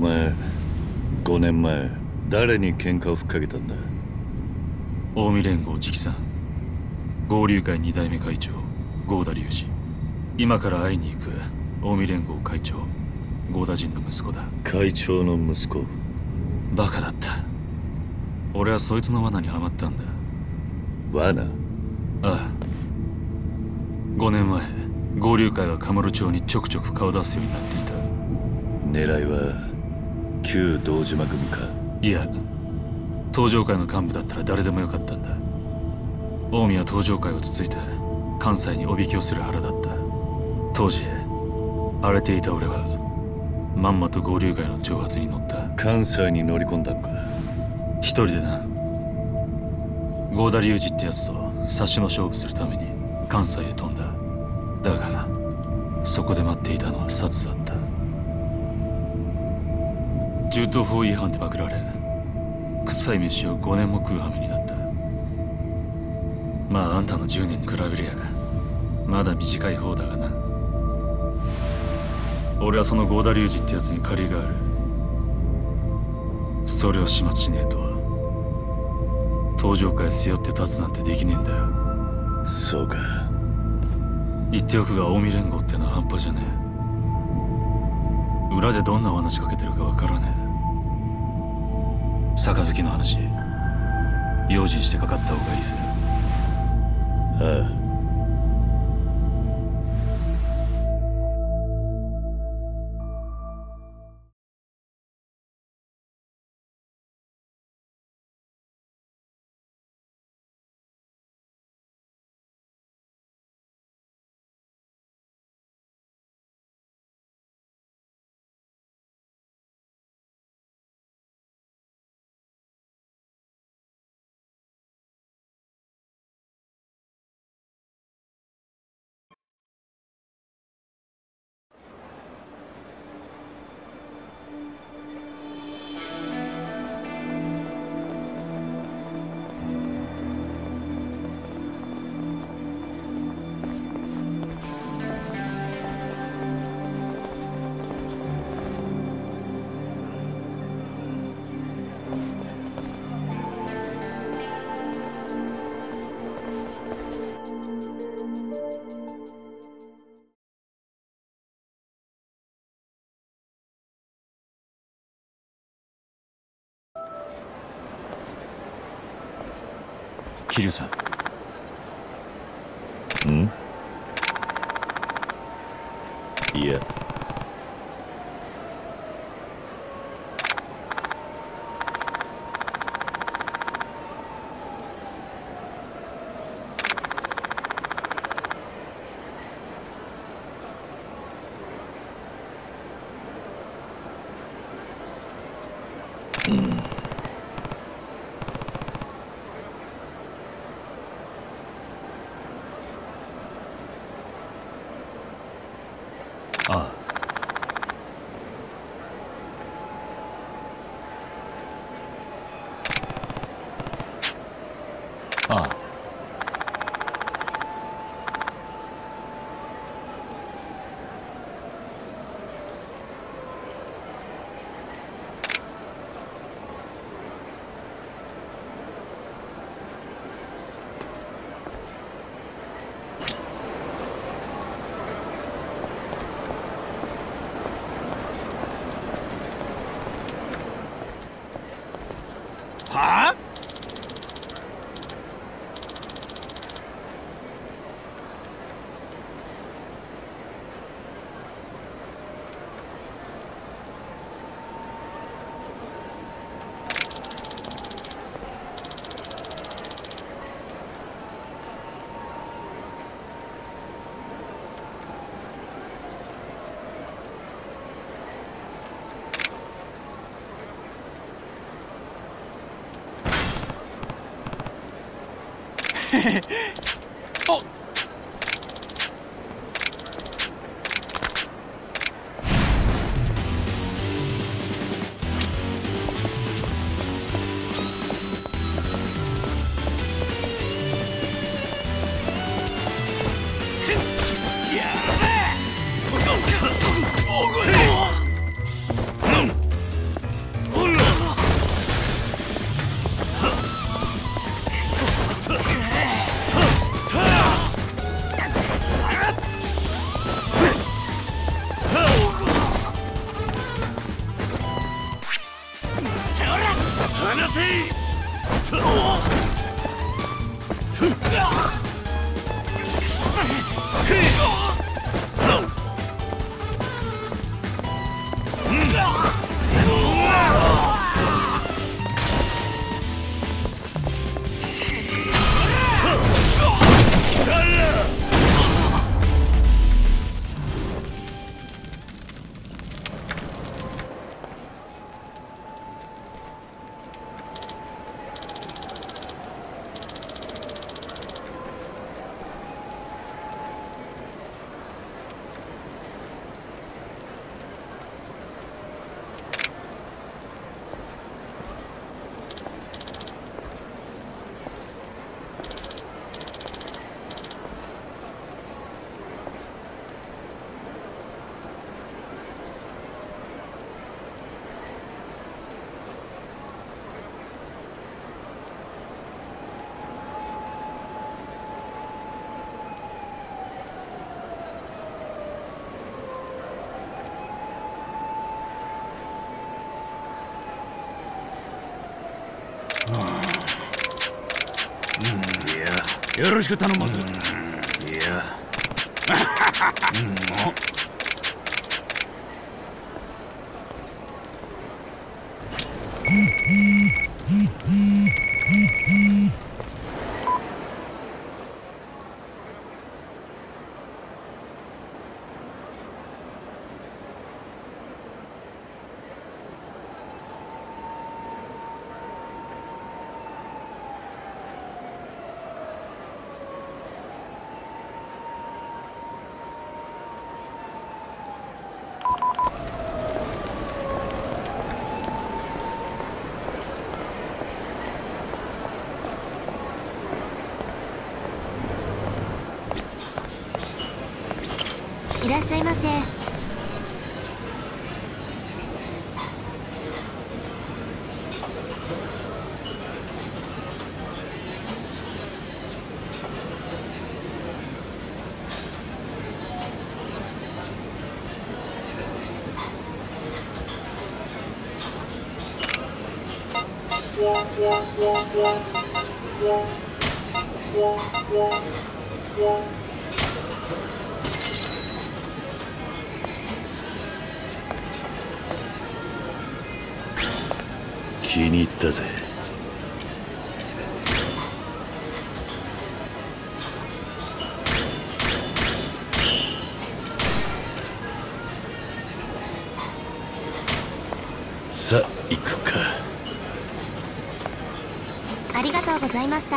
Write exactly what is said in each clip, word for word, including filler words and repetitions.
前ごねんまえ誰に喧嘩をふっかけたんだ？ 近江連合直参合流会に代目会長合田隆二。今から会いに行く近江連合会長合田陣の息子だ。 会長の息子。 バカだった。俺はそいつの罠にはまったんだ。 罠？ ああ。ごねんまえ合流会はカムロ町にちょくちょく顔出すようになっていた。 狙いは旧道島組か？ いや、東条会の幹部だったら誰でもよかったんだ。近江は東条会をつついて関西におびきをする腹だった。当時荒れていた俺はまんまと合流会の挑発に乗った。 関西に乗り込んだのか？ 一人でな。合田隆二ってやつと差しの勝負するために関西へ飛んだ。だがそこで待っていたのは殺だった。銃刀法違反でパクられ臭い飯をごねんも食う羽目になった。まああんたのじゅうねんに比べりゃまだ短い方だがな。俺はその合田隆二ってやつに借りがある。それを始末しねえと東条会背負って立つなんてできねえんだよ。 そうか。 言っておくが近江連合ってのは半端じゃねえ。裏でどんな罠仕掛けてるかわからねえ。杯の話用心してかかった方がいいぜ。 ああ。 桐生さん。 ん？いや。うん。 ああ。ああ。 はあ？おっ。やべえ。 いやよろしく頼ます。いやいらっしゃいませ。 気に入ったぜ。さあ行くか。 ありがとうございました。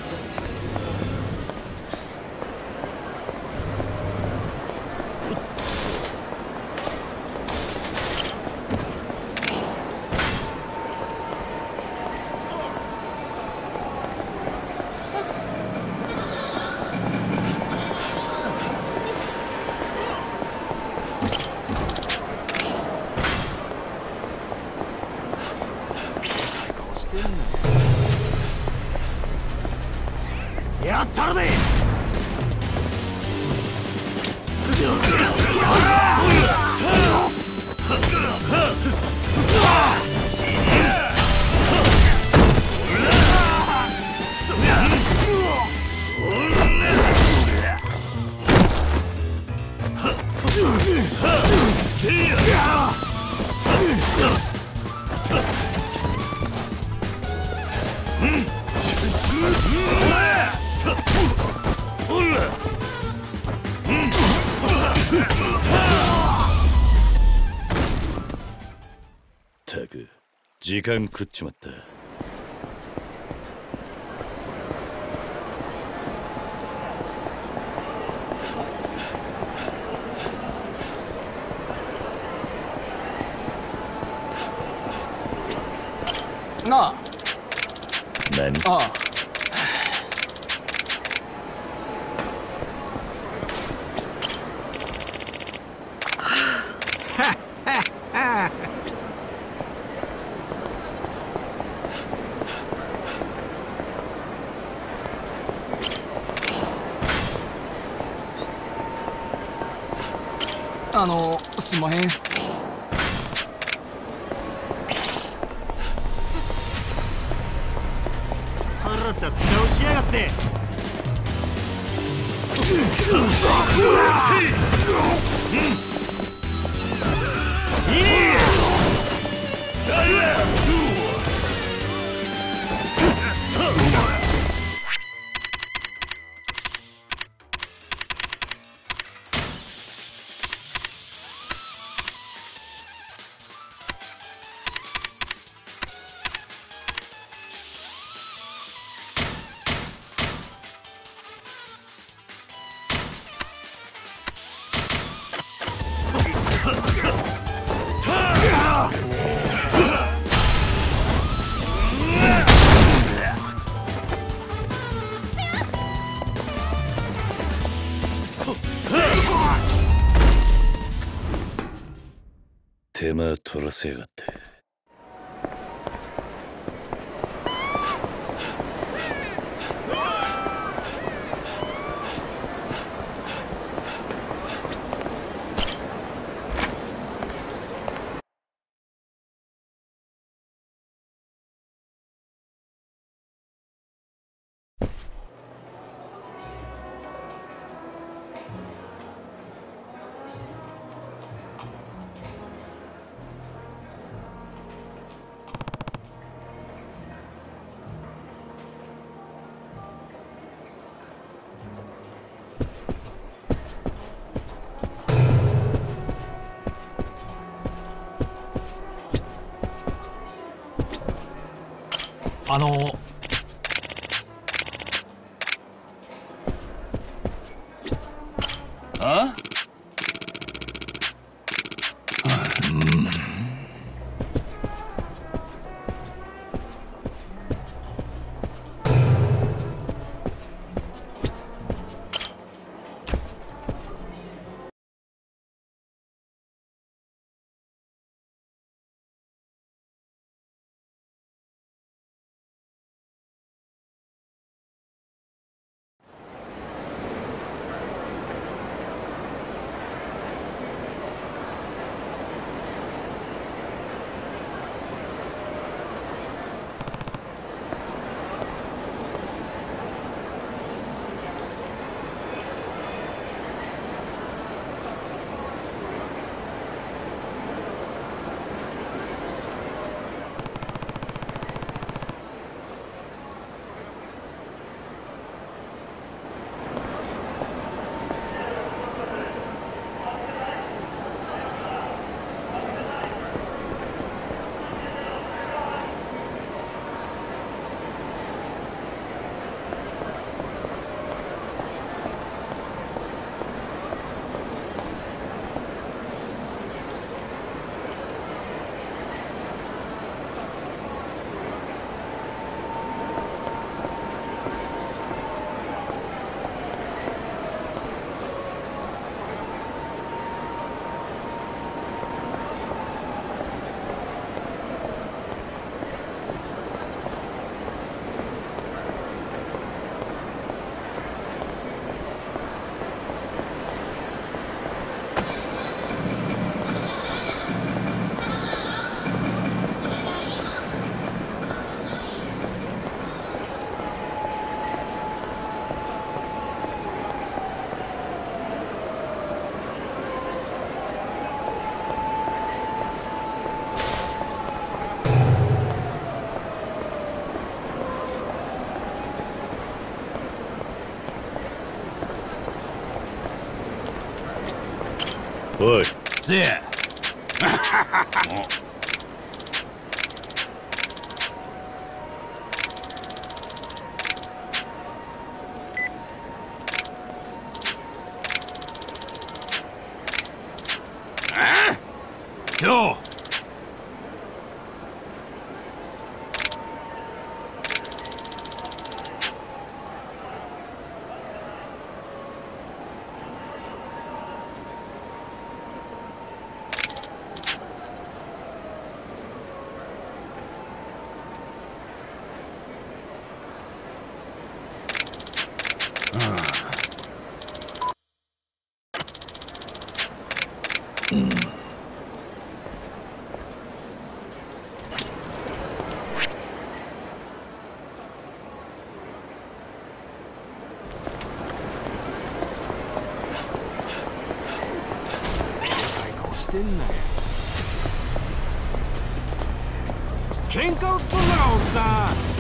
やったるで。 ったく時間食っちまった。 なあ。 何？ ああ。あのすんまへん。腹立つ顔しやがって。 手間取らせやがって。 あのあおいせや今日してんなよ。喧嘩売っとんならおっさん。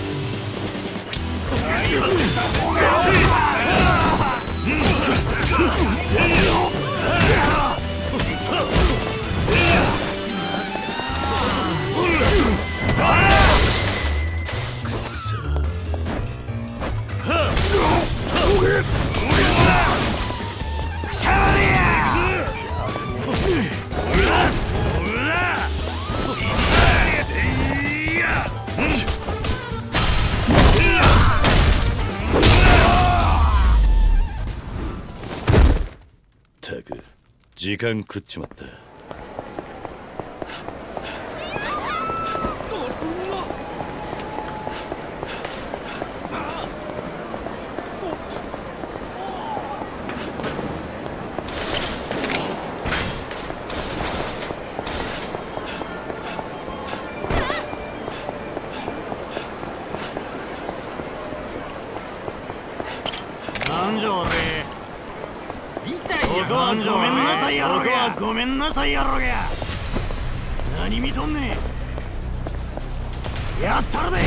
ったく時間食っちまった。 なんじゃ俺痛いよ。ごめんなさいやろが。ごめんなさいやろが。何見とんねん。やったるで。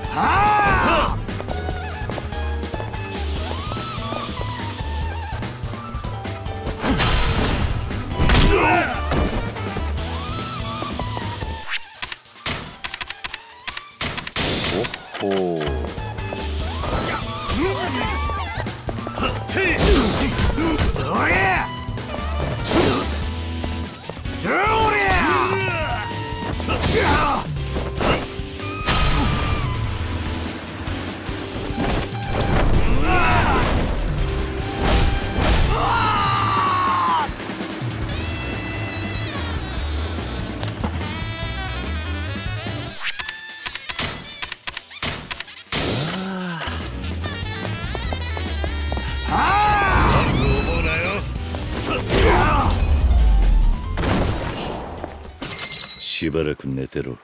はあほう。 おりゃどりゃしばらく寝てろ。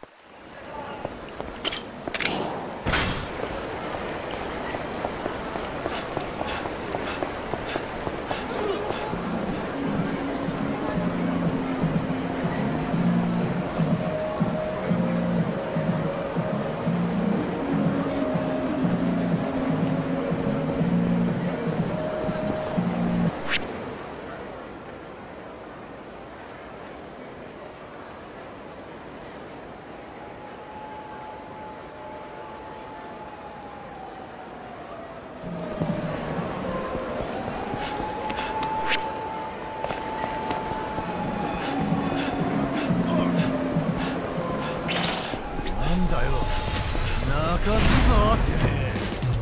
泣かすぞてめえ。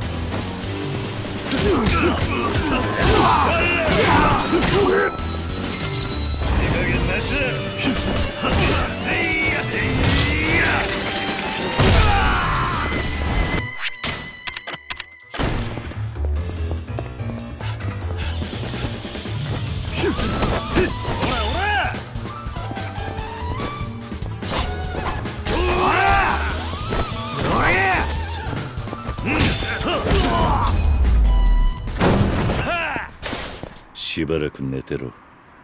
手加減なしだ。いやいやしばらく寝てろ。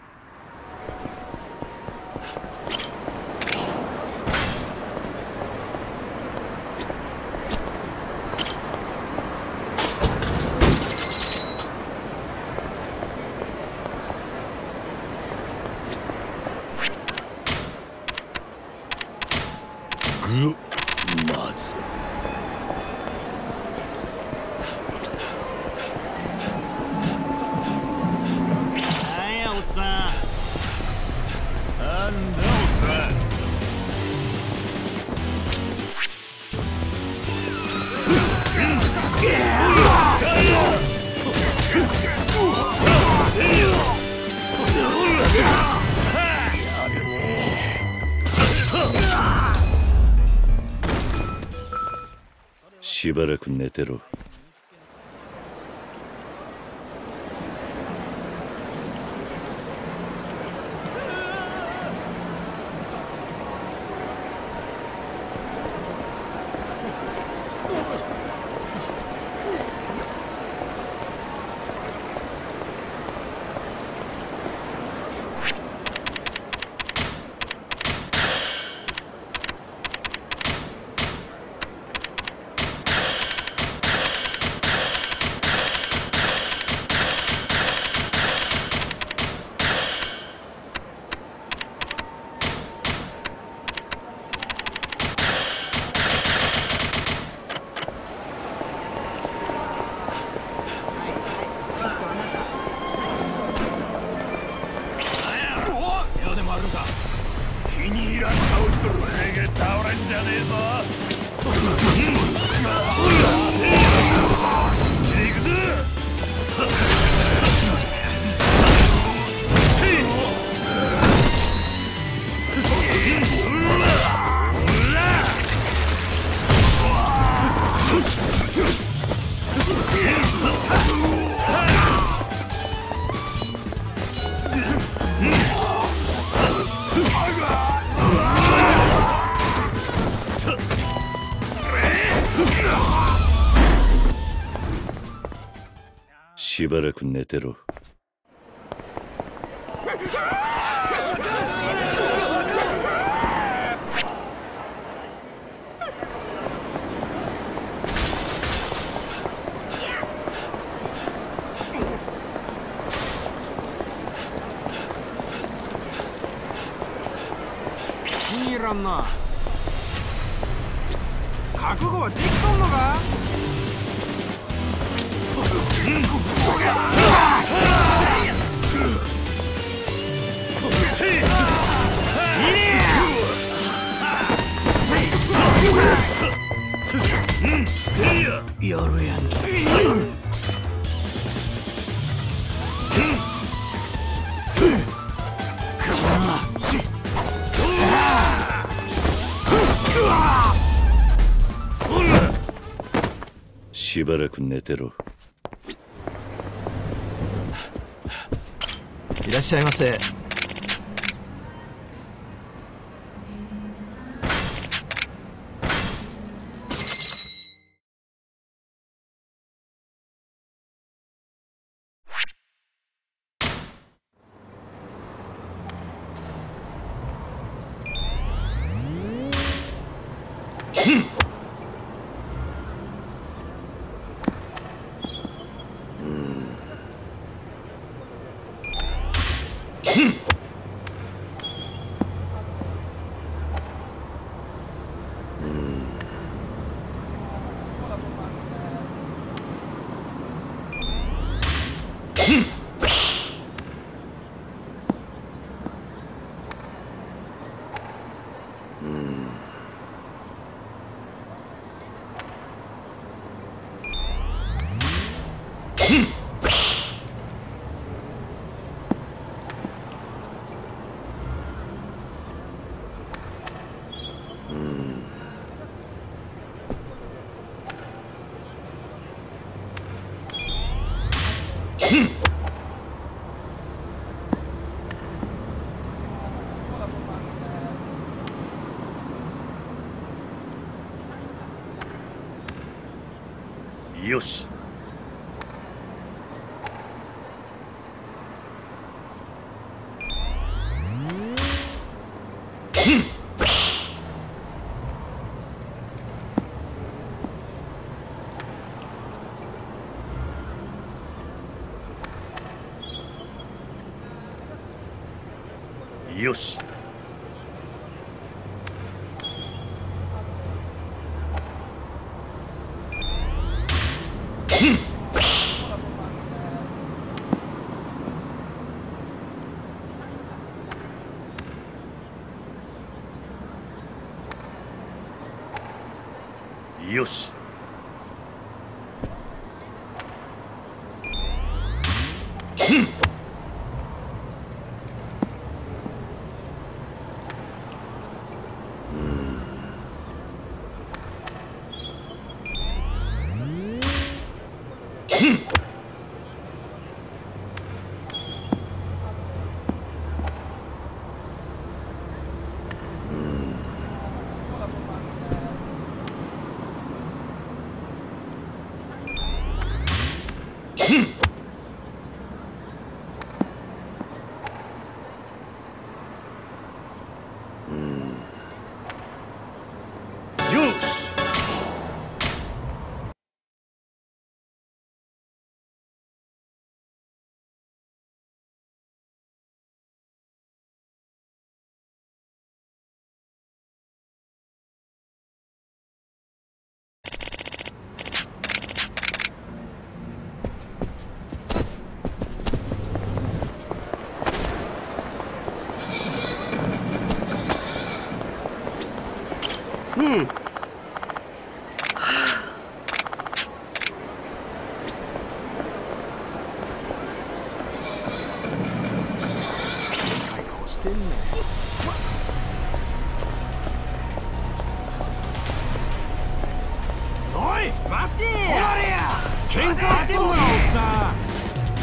ぐまずしばらく寝てろ。しばらく寝てろ。 に入らんな。覚悟はできとんのか。 やるやんけ。 しばらく寝てろ。 いらっしゃいませ。 よし。よし。よし。よし。 うん。してんねん。 おい待て止まれや。 喧嘩売ってんのかおっさん。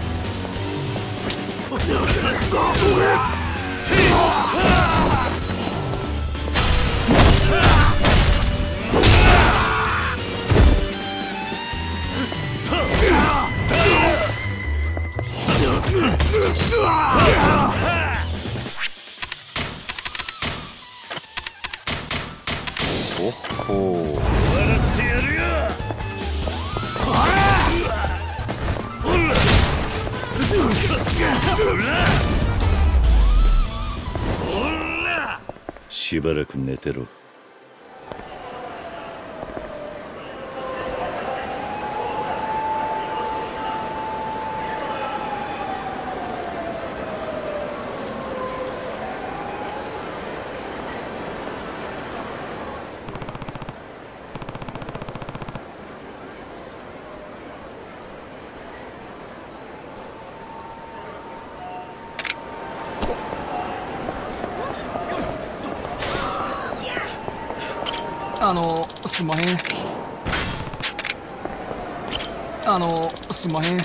おっほー。 終わらせてやるよ。 しばらく寝てろ。 あのすんまへん。あのすんまへん。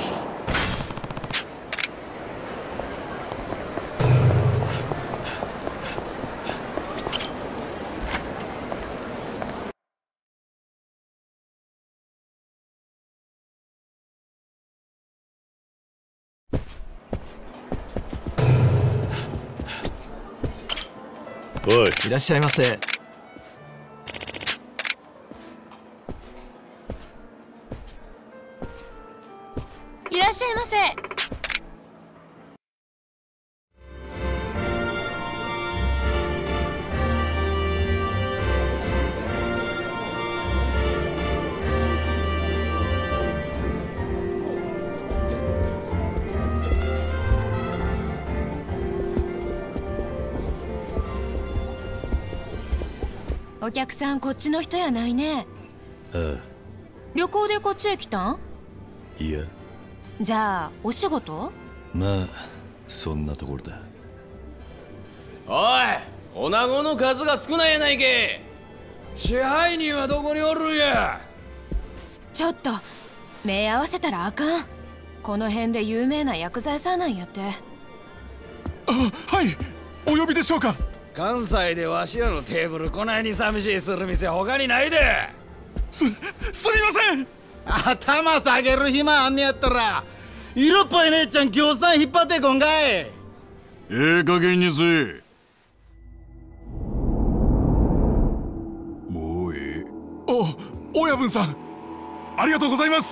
おい、 いらっしゃいませ。 いらっしゃいませ。 お客さんこっちの人やないね。 ああ、 旅行でこっちへ来たん？ いや、 じゃあお仕事？ まあそんなところだ。 おい、女子の数が少ないやないけ。支配人はどこにおるんや。 ちょっと目合わせたらあかん。この辺で有名な薬剤さんなんやって。 あ、はい、お呼びでしょうか。 関西でわしらのテーブルこないに寂しいする店他にないで。 す、すみません。 頭下げる暇あんねやったら色っぽい姉ちゃんぎょうさん引っ張ってこんかい。 ええ加減にせえ。もうええ。お、親分さん、ありがとうございます。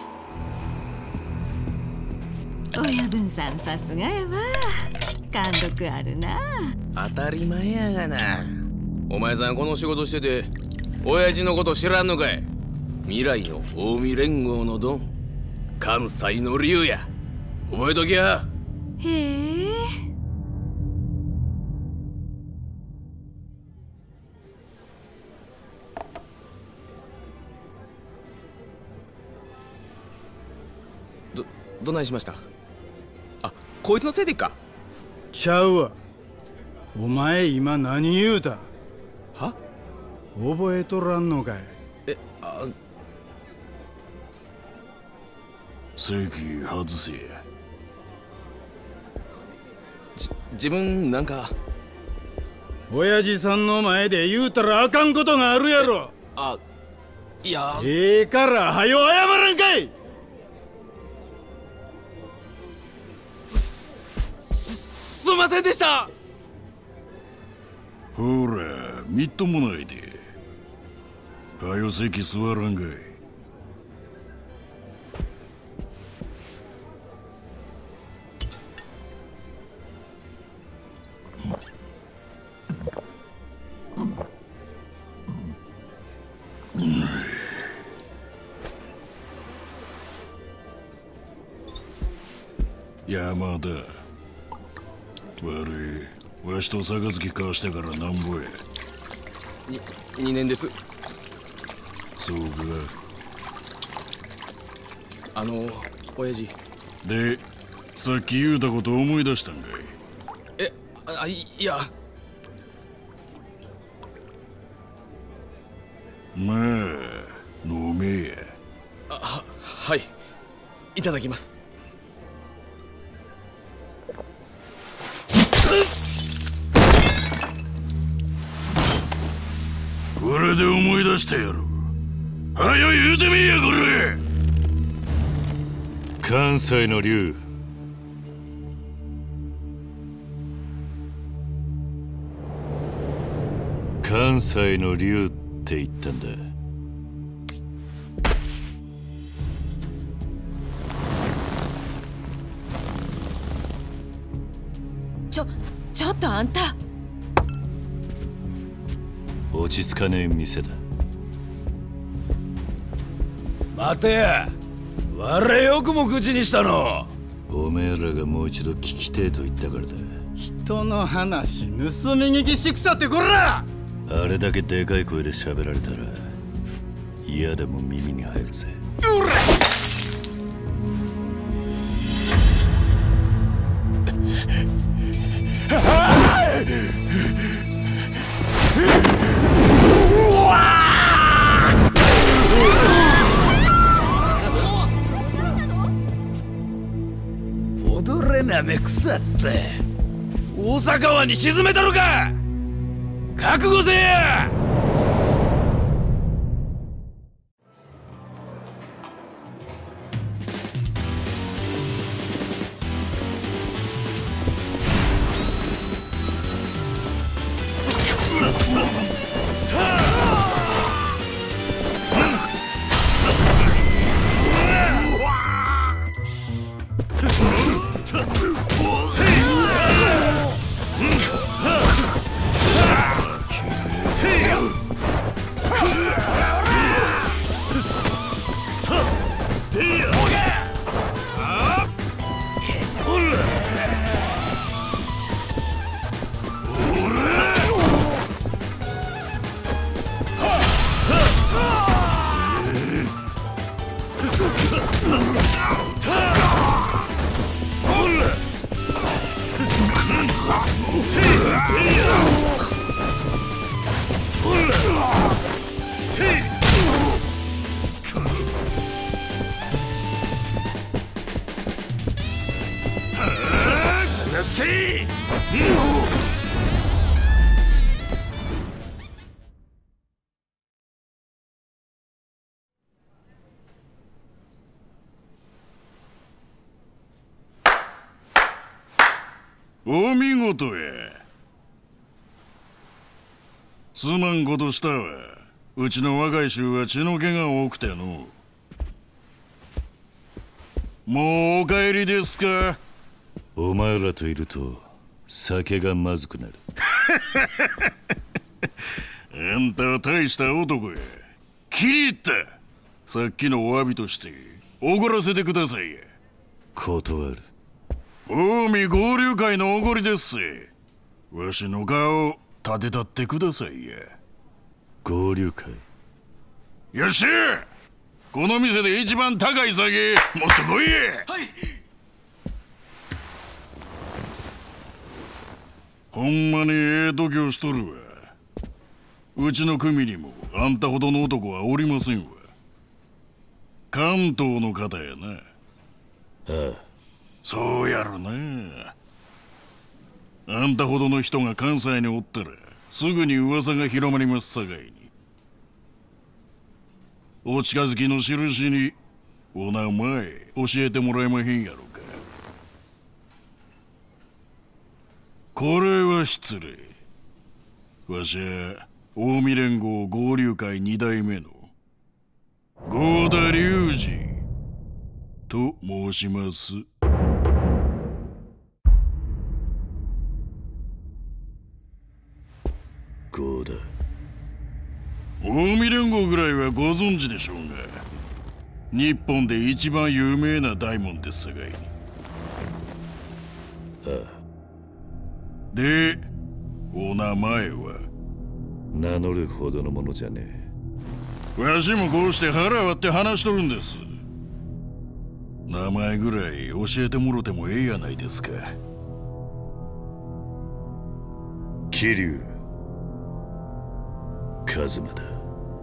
親分さんさすがやわ。貫禄あるな。 当たり前やがな。お前さんこの仕事してて親父のこと知らんのかい。未来の近江連合のドン、関西の龍や。覚えときや。 へえ。 ど、どないしました？あ、こいつのせいでっか。 ちゃうわ。お前今何言うた？ は？ 覚えとらんのかい。 え、あ、 席外せ。 じ、自分なんか。 親父さんの前で言うたらあかんことがあるやろ。 あ、いや。 ええからはよ謝らんかい。 す、すいませんでした。 ほら、みっともないで。はよ席座らんかい。山田、悪い、わしと杯交わしてからなんぼや。 に、にねんです。 そうか。 あの、親父。 で、さっき言うたこと思い出したんかい。 え、あ、いや。 まあ、飲めや。 あ、は、はい。いただきます。 これで思い出したやろ。はよ言うてみいやこれ。 関西の龍、関西の龍って言ったんだ。 ちょ、ちょっとあんた。 落ち着かねえ店だ。 待てや、我々よくも口にしたの。 おめえらがもう一度聞きてえと言ったからだ。 人の話盗み聞きしくさってこら。 あれだけでかい声で喋られたら嫌でも耳に入るぜ。 うら踊れなめくさって大阪湾に沈めたのか。覚悟せえや。 お見事や。すまんことしたわ。うちの若い衆は血の気が多くての。もうお帰りですか。 お前らといると酒がまずくなる。 あんたは大した男や。気に入った。さっきのお詫びとしておごらせてくださいや。 断る。 近江合流会のおごりですせ。わしの顔立てたってくださいや。 合流会。 よっしゃ、この店で一番高い酒持ってこいや。はい。ほんまにええ度胸しとるわ。うちの組にもあんたほどの男はおりませんわ。関東の方やな。 ああ、 そうやろな。あんたほどの人が関西におったらすぐに噂が広まりますさかいに。お近づきの印にお名前教えてもらえまへんやろか。これは失礼。わしは近江連合合流会二代目の合田隆二と申します。 合田。 近江連合ぐらいはご存知でしょうが、日本で一番有名な大門ですさかいに。 ああ。 で、お名前は？ 名乗るほどのものじゃねえ。わしもこうして腹割って話しとるんです。名前ぐらい教えてもろてもええやないですか。 桐生一馬だ。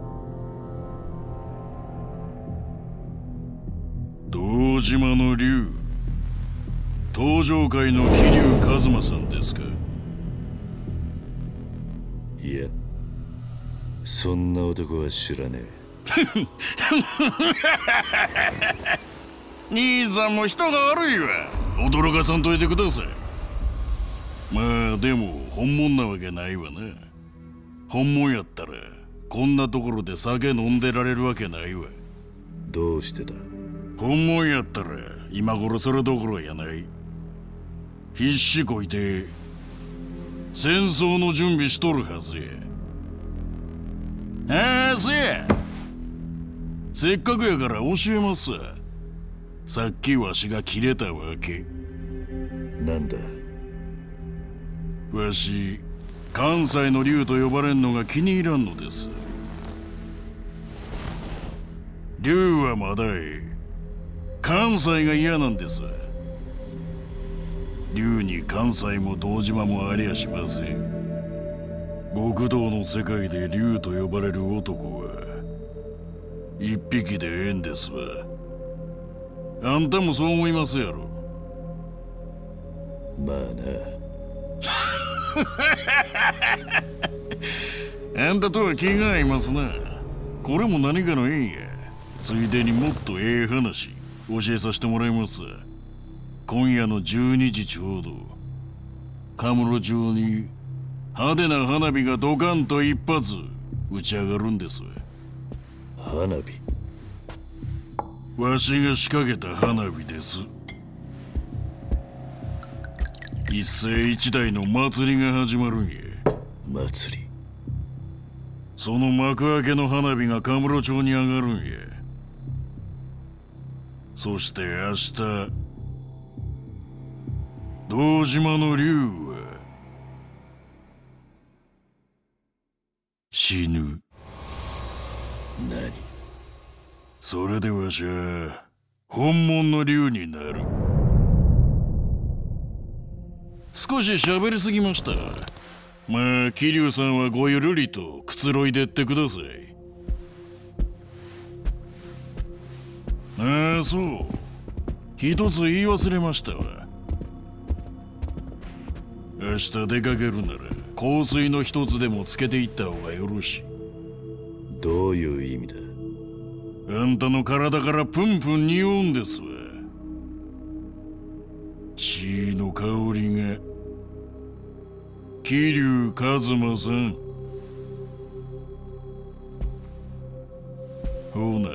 堂島の竜、東上界の桐生一馬さんですか。 いや、そんな男は知らねえ。兄さんも人が悪いわ。驚かさんといてください。まあでも本物なわけないわな。本物やったらこんなところで酒飲んでられるわけないわ。 どうしてだ。 本物やったら今頃それどころやない。必死こいて戦争の準備しとるはずや。 ああ、せや。せっかくやから教えますわ。さっきわしが切れたわけ。 なんだ。 わし、関西の竜と呼ばれんのが気に入らんのです。竜はまだええ。関西が嫌なんです。竜に関西も堂島もありゃしません。極道の世界で竜と呼ばれる男は一匹でええんですわ。あんたもそう思いますやろ。 まあな。あんたとは気が合いますな。これも何かの縁や。ついでにもっとええ話教えさせてもらいます。今夜のじゅうにじちょうどカムロ町に派手な花火がドカンと一発打ち上がるんです。 花火。 わしが仕掛けた花火です。一世一代の祭りが始まるんや。 祭り。 その幕開けの花火がカムロ町に上がるんや。そして明日堂島の竜は死ぬ。 何？ それでわしは本物の竜になる。少し喋りすぎました。まあ桐生さんはごゆるりとくつろいでってください。ああ、そう。一つ言い忘れましたわ。明日出かけるなら香水の一つでもつけていった方がよろしい。 どういう意味だ？ あんたの体からプンプン匂うんですわ。血の香りが。桐生一馬さん。ほな。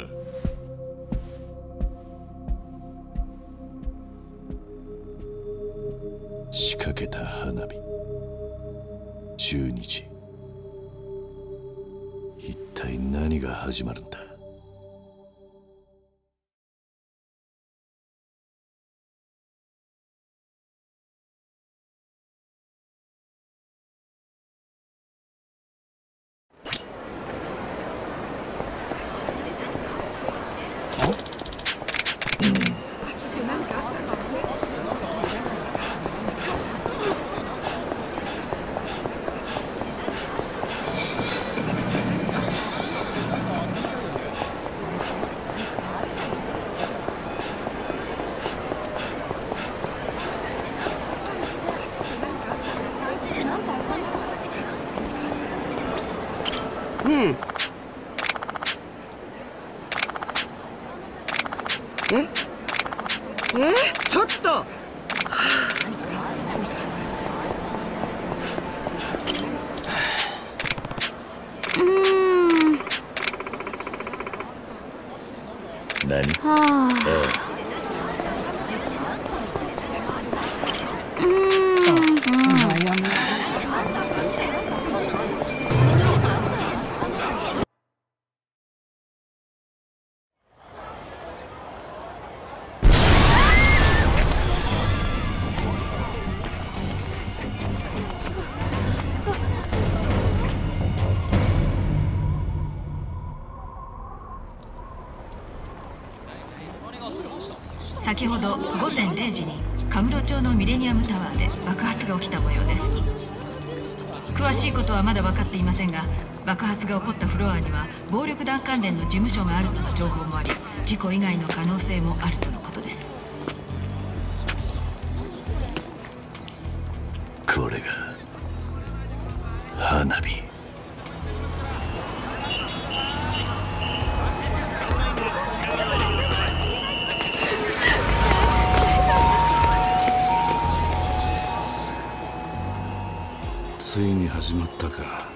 仕掛けた花火。じゅうにじ。一体何が始まるんだ？ うん。ええちょっとうーん。 何？ はあ。うーん。悩む。 先ほどごぜんれいじにカムロ町のミレニアムタワーで爆発が起きた模様です。詳しいことはまだ分かっていませんが、爆発が起こったフロアには暴力団関連の事務所があるとの情報もあり、事故以外の可能性もあるとのことです。 これが花火。 ついに始まったか。